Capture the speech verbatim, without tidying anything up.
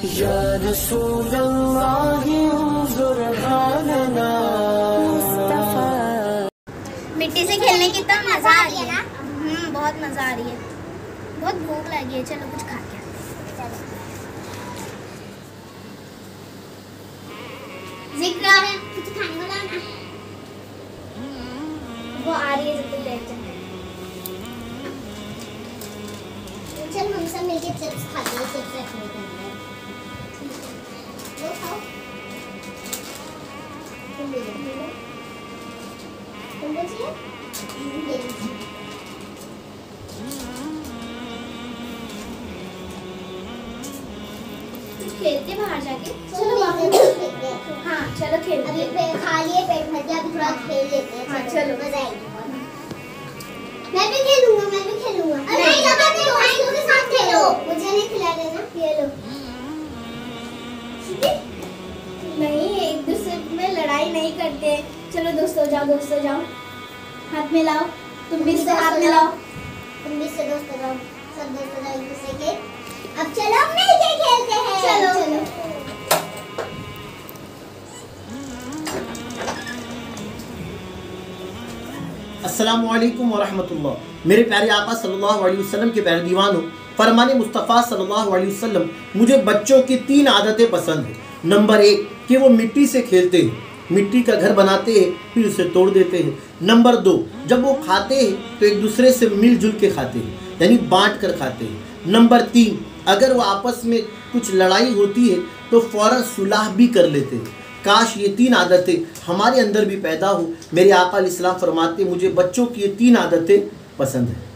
या रसूल अल्लाह उन्जुर हालना। मिट्टी से खेलने की तो मजा आ रही है ना। हम्म बहुत मजा आ रही है। बहुत भूख लगी है, चलो कुछ खा के आते हैं। जिक्र है कुछ खाने को लाना। वो आ रही है जब तक बैठ जाए। चल हम सब मिलके चिप्स खाते हैं। चिप्स रखने के अंदर वो खाओ। तुम ले लो। तुम ले चाहिए? खेलते बाहर जाके। चलो बाहर खेलते हैं। हाँ चलो खेलते हैं। अभी खा लिए पेट भर गया, अभी थोड़ा खेल लेते हैं। हाँ चलो मजा आएगी। मैं भी खेलूंगा, मैं भी खेलूंगा। नहीं जब आप दोस्तों के साथ खेलो, मुझे नहीं खिला देना। खेलो। नहीं एक दूसरे में लड़ाई नहीं करते। चलो दोस्तों जाओ, दोस्तों जाओ, हाथ मिलाओ। तुम भी से हाथ मिलाओ। तुम भी से दोस्त जाओ, सब दोस्त जाओ एक दूसरे के। अब चलो मिलके खेलते हैं। चलो चलो। अस्सलामु अलैकुम वरहमतुल्लाह। मेरे प्यारे आका सल्लल्लाहु अलैहि वसल्लम के प्यारे दीवानों, फरमाने मुस्तफ़ा सल्लल्लाहु अलैहि वसल्लम, मुझे बच्चों की तीन आदतें पसंद हैं। नंबर एक कि वो मिट्टी से खेलते हैं, मिट्टी का घर बनाते हैं फिर उसे तोड़ देते हैं। नंबर दो, जब वो खाते हैं तो एक दूसरे से मिलजुल के खाते हैं, यानी बांट कर खाते हैं। नंबर तीन, अगर वो आपस में कुछ लड़ाई होती है तो फ़ौरन सुलह भी कर लेते हैं। काश ये तीन आदतें हमारे अंदर भी पैदा हो। मेरे आका अलैहिस्सलाम फरमाते, मुझे बच्चों की ये तीन आदतें पसंद हैं।